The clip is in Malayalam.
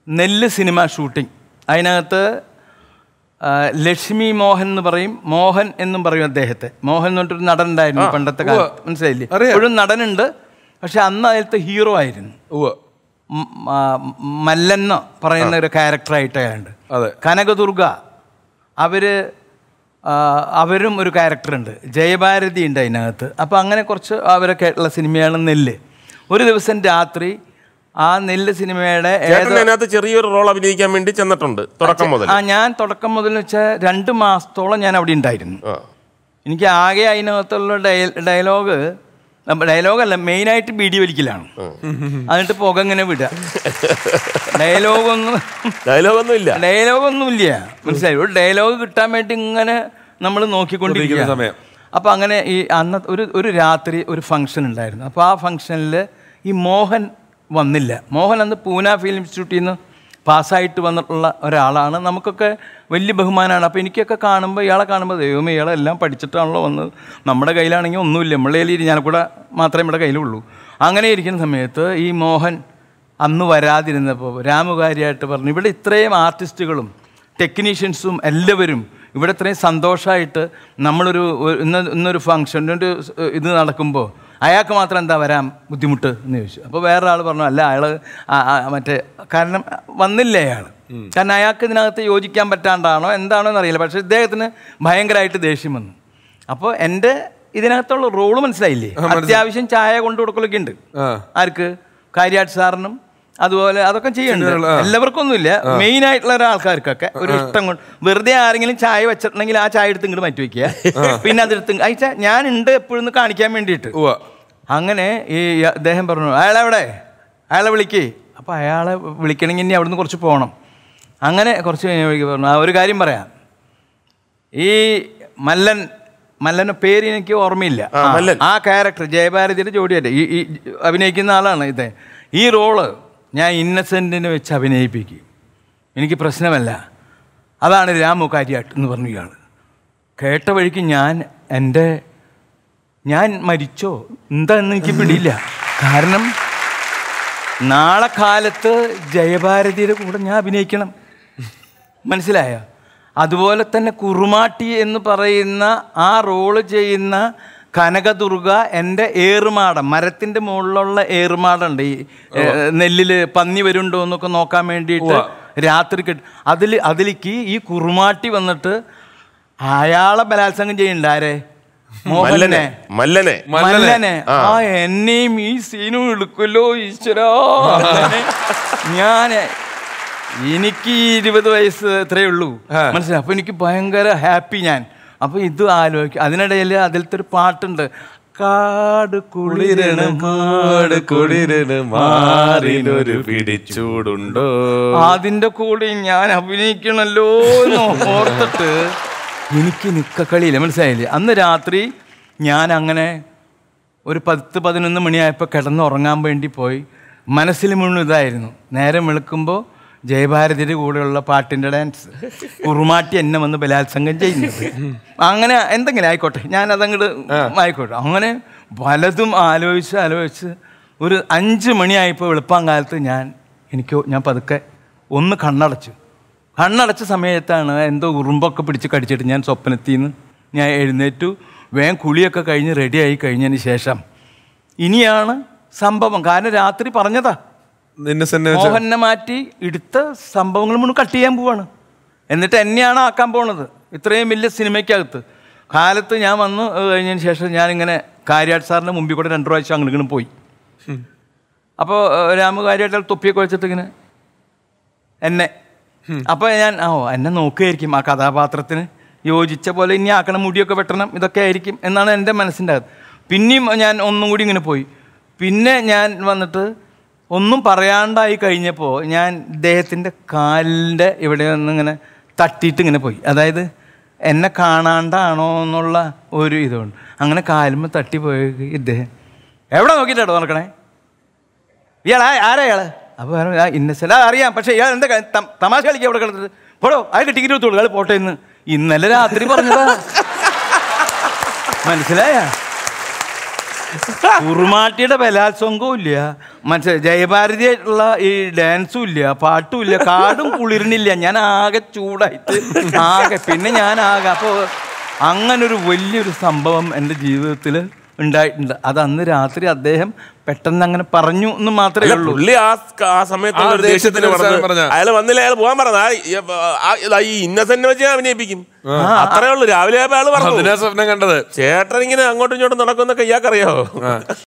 നെല്ല് സിനിമ ഷൂട്ടിംഗ്. അതിനകത്ത് ലക്ഷ്മി മോഹൻ എന്ന് പറയും, മോഹൻ എന്നും പറയും അദ്ദേഹത്തെ. മോഹൻ എന്ന് പറഞ്ഞിട്ടൊരു നടൻ ഉണ്ടായിരുന്നു പണ്ടത്തെ കാലത്ത്, മനസ്സിലായില്ലേ? ഇപ്പോഴും നടനുണ്ട്, പക്ഷെ അന്ന് അതിലത്തെ ഹീറോ ആയിരുന്നു. മല്ലെന്ന പറയുന്ന ഒരു ക്യാരക്ടറായിട്ടുണ്ട്. കനകദുർഗ അവരും ഒരു ക്യാരക്ടറുണ്ട്, ജയഭാരതി ഉണ്ട് അതിനകത്ത്. അപ്പോൾ അങ്ങനെ കുറച്ച് അവരൊക്കെ ആയിട്ടുള്ള സിനിമയാണ് നെല്ല്. ഒരു ദിവസം രാത്രി ആ നെല്ല് സിനിമയുടെ ചെറിയൊരു റോൾ അഭിനയിക്കാൻ വേണ്ടി ചെന്നിട്ടുണ്ട് തുടക്കം മുതൽ. ഞാൻ തുടക്കം മുതൽ വെച്ചാൽ 2 മാസത്തോളം ഞാൻ അവിടെ ഉണ്ടായിരുന്നു. എനിക്ക് ആകെ അതിനകത്തുള്ള ഡയലോഗല്ല, മെയിനായിട്ട് ബീഡി വലിക്കലാണ്. എന്നിട്ട് പുക ഇങ്ങനെ വിടുക. ഡയലോഗൊന്നുമില്ല, മനസ്സിലായി? ഒരു ഡയലോഗ് കിട്ടാൻ വേണ്ടി ഇങ്ങനെ നമ്മൾ നോക്കിക്കൊണ്ടിരിക്കുന്ന സമയം. അപ്പോൾ അങ്ങനെ ഈ ഒരു രാത്രി ഒരു ഫംഗ്ഷൻ ഉണ്ടായിരുന്നു. അപ്പോൾ ആ ഫംഗ്ഷനിൽ ഈ മോഹൻ വന്നില്ല. മോഹൻ അന്ന് പൂന ഫിലിം ഇൻസ്റ്റിറ്റ്യൂട്ടിൽ നിന്ന് പാസ്സായിട്ട് വന്നിട്ടുള്ള ഒരാളാണ്. നമുക്കൊക്കെ വലിയ ബഹുമാനമാണ്. അപ്പോൾ എനിക്കൊക്കെ കാണുമ്പോൾ, ഇയാളെ കാണുമ്പോൾ ദൈവമേ ഇയാളെല്ലാം പഠിച്ചിട്ടാണല്ലോ വന്നത്, നമ്മുടെ കയ്യിലാണെങ്കിൽ ഒന്നുമില്ല, നമ്മളെ കയ്യിൽ ഞാൻ കൂടെ മാത്രമേ നമ്മുടെ കയ്യിലുള്ളൂ. അങ്ങനെ ഇരിക്കുന്ന സമയത്ത് ഈ മോഹൻ അന്ന് വരാതിരുന്നപ്പോൾ രാമുകാരിയായിട്ട് പറഞ്ഞു, ഇവിടെ ഇത്രയും ആർട്ടിസ്റ്റുകളും ടെക്നീഷ്യൻസും എല്ലാവരും ഇവിടെ ഇത്രയും സന്തോഷമായിട്ട് ഇന്നൊരു ഫംഗ്ഷൻ ഇത് നടക്കുമ്പോൾ അയാൾക്ക് മാത്രം എന്താ വരാൻ ബുദ്ധിമുട്ട് എന്ന് ചോദിച്ചു. അപ്പോൾ വേറൊരാൾ പറഞ്ഞു, അല്ല അയാൾ കാരണം വന്നില്ല അയാൾ, കാരണം അയാൾക്ക് ഇതിനകത്ത് യോജിക്കാൻ പറ്റാണ്ടാണോ എന്താണോ എന്നറിയില്ല. പക്ഷേ ഇദ്ദേഹത്തിന് ഭയങ്കരമായിട്ട് ദേഷ്യം വന്നു. അപ്പോൾ എൻ്റെ ഇതിനകത്തുള്ള റോള് മനസ്സിലായില്ലേ? അത്യാവശ്യം ചായ കൊണ്ടു കൊടുക്കലൊക്കെ ഉണ്ട്. ആർക്ക്? കാര്യാട്ട് സാറിനും അതുപോലെ അതൊക്കെ ചെയ്യുന്നുണ്ട്. എല്ലാവർക്കും ഒന്നുമില്ല, മെയിൻ ആയിട്ടുള്ള ഒരാൾക്കാർക്കൊക്കെ ഒരു ഇഷ്ടം കൊണ്ട്. വെറുതെ ആരെങ്കിലും ചായ വെച്ചിട്ടുണ്ടെങ്കിൽ ആ ചായ എടുത്ത് ഇങ്ങോട്ട് മാറ്റി വയ്ക്കുക, പിന്നെ അതെടുത്ത് അയച്ചാൽ ഞാനുണ്ട് എപ്പോഴും കാണിക്കാൻ വേണ്ടിയിട്ട്. അങ്ങനെ ഈ അദ്ദേഹം പറഞ്ഞു, അയാളെ വിളിക്കേ. അപ്പോൾ അയാളെ വിളിക്കണമെങ്കിൽ ഇനി അവിടുന്ന് കുറച്ച് പോകണം. അങ്ങനെ കുറച്ച് കഴിഞ്ഞ പറഞ്ഞു, ഒരു കാര്യം പറയാം, ഈ മല്ലൻ്റെ പേര് എനിക്ക് ഓർമ്മയില്ല. ആ ക്യാരക്ടർ ജയഭാരതിയുടെ ജോഡിയായിട്ട് ഈ അഭിനയിക്കുന്ന ആളാണ് ഇത്. ഈ റോള് ഞാൻ ഇന്നസെൻറ്റിനെ വെച്ച് അഭിനയിപ്പിക്കും, എനിക്ക് പ്രശ്നമല്ല, അതാണ് രാമു കാര്യാട്ട് എന്ന് പറഞ്ഞു ഇയാൾ. കേട്ട വഴിക്ക് ഞാൻ മരിച്ചോ എന്താന്ന് എനിക്ക് പിടിയില്ല. കാരണം നാളെ കാലത്ത് ജയഭാരതിയുടെ കൂടെ ഞാൻ അഭിനയിക്കണം, മനസ്സിലായോ? അതുപോലെ തന്നെ കുറുമാട്ടി എന്ന് പറയുന്ന ആ റോള് ചെയ്യുന്ന കനകദുർഗ എൻ്റെ ഏറുമാടം, മരത്തിൻ്റെ മുകളിലുള്ള ഏറുമാടുണ്ട്, ഈ നെല്ലിൽ പന്നി വരുന്നുണ്ടോ എന്നൊക്കെ നോക്കാൻ വേണ്ടിയിട്ട് രാത്രി അതിലേക്ക് ഈ കുറുമാട്ടി വന്നിട്ട് അയാളെ ബലാത്സംഗം ചെയ്യുന്നുണ്ട്. ആരെ? മല്ലനെ. ആ എന്നെയും ഈ സീനും എടുക്കുമല്ലോ ഈശ്വരാ. എനിക്ക് 20 വയസ്സ് ഇത്രയേ ഉള്ളൂ, മനസ്സിലായി? അപ്പോൾ എനിക്ക് ഭയങ്കര ഹാപ്പി ഞാൻ. അപ്പോൾ ഇത് ആലോചിക്കും. അതിനിടയിൽ അതിലത്തെ ഒരു പാട്ടുണ്ട്, കാട് കുളിരണം മാറിനൊരു പിടിച്ചൂടുണ്ടോ, അതിൻ്റെ കൂടെ ഞാൻ അഭിനയിക്കണല്ലോ എന്ന് ഓർത്തിട്ട് എനിക്ക് നിക്കക്കളിയില്ല, മനസ്സിലായില്ലേ? അന്ന് രാത്രി ഞാൻ അങ്ങനെ ഒരു 10-11 മണിയായപ്പോൾ കിടന്നുറങ്ങാൻ വേണ്ടി പോയി. മനസ്സിൽ മുഴുവൻ ഇതായിരുന്നു. നേരം വെളുക്കുമ്പോൾ ജയഭാരതിയുടെ കൂടെയുള്ള പാട്ടിൻ്റെ ഡാൻസ്, കുറുമാട്ടി എന്നെ വന്ന് ബലാത്സംഗം ചെയ്യുന്നത്, അങ്ങനെ എന്തെങ്കിലും ആയിക്കോട്ടെ, ഞാനതങ്ങോട്ട് ആയിക്കോട്ടെ. അങ്ങനെ പലതും ആലോചിച്ച് ഒരു 5 മണിയായപ്പോൾ വെളുപ്പാൻ കാലത്ത് ഞാൻ പതുക്കെ ഒന്ന് കണ്ണടച്ച സമയത്താണ് എന്തോ ഉറുമ്പൊക്കെ പിടിച്ച് കടിച്ചിട്ട് ഞാൻ സ്വപ്നത്തിൽ നിന്ന് ഞാൻ എഴുന്നേറ്റു. വേഗം കുളിയൊക്കെ കഴിഞ്ഞ് റെഡിയായി കഴിഞ്ഞതിന് ശേഷം ഇനിയാണ് സംഭവം. കാരണം രാത്രി പറഞ്ഞതാ, മോഹനെ മാറ്റി എടുത്ത സംഭവങ്ങൾ മുഴുവൻ കട്ട് ചെയ്യാൻ പോവാണ്. എന്നിട്ട് എന്നെയാണ് ആക്കാൻ പോണത് ഇത്രയും വലിയ സിനിമയ്ക്കകത്ത്. കാലത്ത് ഞാൻ വന്നു കഴിഞ്ഞതിന് ശേഷം ഞാനിങ്ങനെ കാര്യാട്ട് സാറിൻ്റെ മുമ്പിൽ കൂടെ 2 പ്രാവശ്യം അങ്ങോട്ട് പോയി. അപ്പോൾ രാമു കാര്യായിട്ട് തൊപ്പിയൊക്കെ വെച്ചിട്ട് ഇങ്ങനെ അപ്പോൾ ഞാൻ എന്നെ നോക്കുകയായിരിക്കും, ആ കഥാപാത്രത്തിന് യോജിച്ച പോലെ ഇനി ആക്കണം, മുടിയൊക്കെ വെട്ടണം, ഇതൊക്കെ ആയിരിക്കും എന്നാണ് എൻ്റെ മനസ്സിൻ്റെ അകത്ത്. പിന്നെയും ഞാൻ ഒന്നും കൂടി ഇങ്ങനെ പോയി. പിന്നെ ഞാൻ വന്നിട്ട് ഒന്നും പറയാണ്ടായി കഴിഞ്ഞപ്പോൾ ഞാൻ ഇദ്ദേഹത്തിൻ്റെ കാലിൻ്റെ ഇവിടെ ഒന്നിങ്ങനെ തട്ടിയിട്ട് ഇങ്ങനെ പോയി. അതായത് എന്നെ കാണാണ്ടാണോ എന്നുള്ള ഒരു ഇതുകൊണ്ട് അങ്ങനെ കാലുമ്പോൾ തട്ടിപ്പോയി. ഇദ്ദേഹം എവിടെ നോക്കിയിട്ടാണോ നടക്കണേ, ആരാ ഇയാൾ? അപ്പോൾ ഇന്നസെൻ്റ് അറിയാം, പക്ഷേ ഇയാൾ എന്താ തമാശ കളിക്കുക അവിടെ കിടന്നിട്ട്, പോടോ അയാൾക്ക് ടിക്കറ്റ് എടുത്തോളൂ, അയാൾ പോട്ടെ എന്ന് ഇന്നലെ രാത്രി പറഞ്ഞതാ, മനസ്സിലായ? കുറുമാട്ടിയുടെ ബലാത്സംഗവും ഇല്ല, മറ്റേ ജയഭാരതിയായിട്ടുള്ള ഈ ഡാൻസും ഇല്ല, പാട്ടും ഇല്ല, കാടും കുളിരണില്ല. ഞാൻ ആകെ ചൂടായിട്ട് പിന്നെ ഞാൻ ആകെ അപ്പോൾ അങ്ങനൊരു വലിയൊരു സംഭവം എൻ്റെ ജീവിതത്തിൽ ഉണ്ടായിട്ടുണ്ട്. അത് അന്ന് രാത്രി അദ്ദേഹം പെട്ടെന്ന് അങ്ങനെ പറഞ്ഞു എന്ന് മാത്രമേ ഉള്ളൂ. ആ സമയത്ത് അയാൾ വന്നില്ല, അയാൾ പോകാൻ പറഞ്ഞ ഈ ഇന്നസെന്റ് വെച്ച് അഭിനയിപ്പിക്കും, അത്രേ ഉള്ളൂ. രാവിലെ അയാൾ പറഞ്ഞു സ്വപ്നം കണ്ടത് ചേട്ടൻ ഇങ്ങനെ അങ്ങോട്ടും ഇങ്ങോട്ടും നടക്കുന്നൊക്കെ ഇയാൾക്കറിയാവോ?